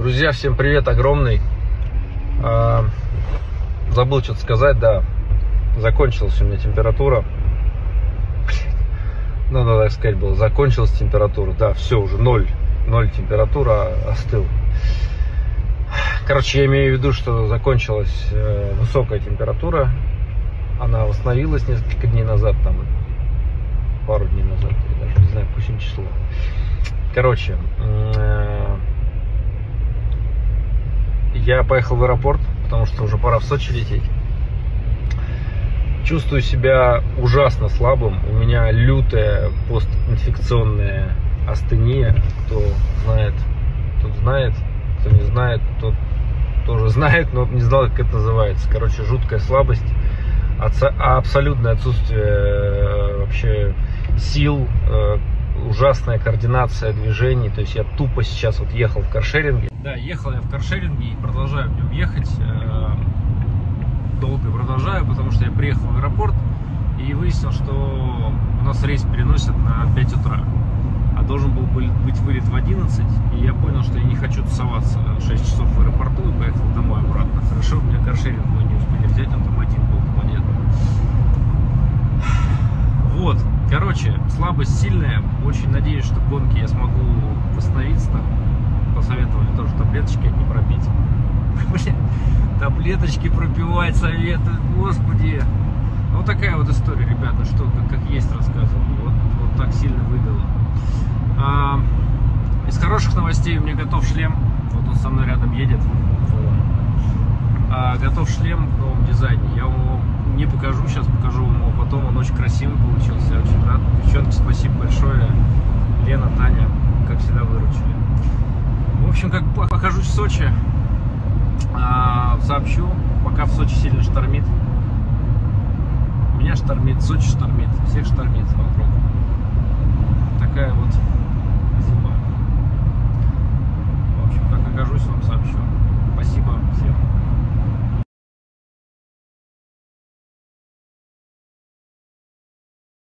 Друзья, всем привет огромный. Забыл что-то сказать, да. Закончилась у меня температура. Надо так сказать было. Закончилась температура. Да, все, уже ноль температура, остыл. Короче, я имею в виду, что закончилась высокая температура. Она восстановилась несколько дней назад, там, пару дней назад, я даже не знаю, какое число. Короче, я поехал в аэропорт, потому что уже пора в Сочи лететь. Чувствую себя ужасно слабым. У меня лютая постинфекционная астения. Кто знает, тот знает. Кто не знает, тот тоже знает, но не знал, как это называется. Короче, жуткая слабость. Абсолютное отсутствие вообще сил. Ужасная координация движений. То есть я тупо сейчас вот ехал в каршеринге. Да, ехал я в каршеринге и продолжаю в нем ехать. Долго продолжаю, потому что я приехал в аэропорт и выяснил, что у нас рейс переносят на 5 утра. А должен был быть вылет в 11. И я понял, что я не хочу тусоваться 6 часов в аэропорту и поехал домой обратно. Хорошо, у меня каршеринг мы не успели взять, он там один был, монет. Вот, короче, слабость сильная. Очень надеюсь, что к гонке я смогу восстановиться. Там посоветовали тоже таблеточки не пропить. Блин, таблеточки пропивать советуют, господи. Вот такая вот история, ребята, что как есть рассказывал. Вот так сильно выбило. Из хороших новостей у меня готов шлем. Вот он со мной рядом едет. Готов шлем в новом дизайне. Я его не покажу, сейчас покажу вам его потом. Он очень красивый получился. Я очень рад. Девчонки, спасибо большое. Лена, Таня, как всегда, выручили. В общем, как покажусь в Сочи, сообщу. Пока в Сочи сильно штормит. Меня штормит, Сочи штормит, всех штормит вокруг. Такая вот